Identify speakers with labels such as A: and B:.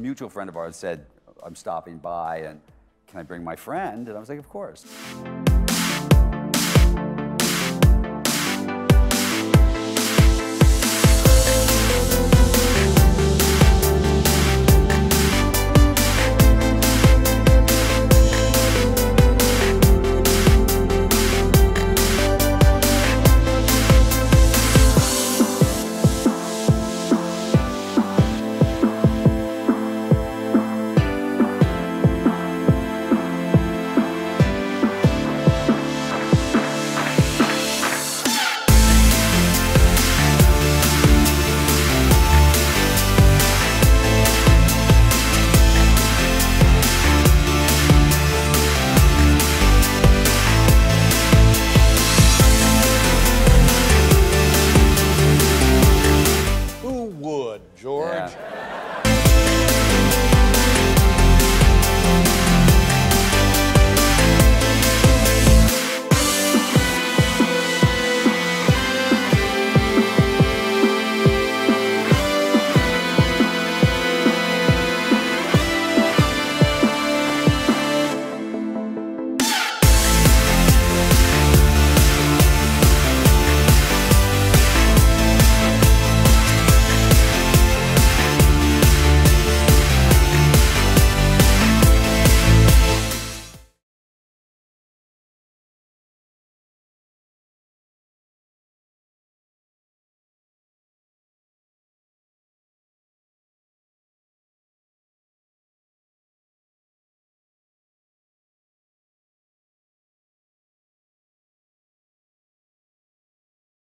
A: mutual friend of ours said, I'm stopping by, and can I bring my friend? And I was like, of course.
B: George.
A: Yeah.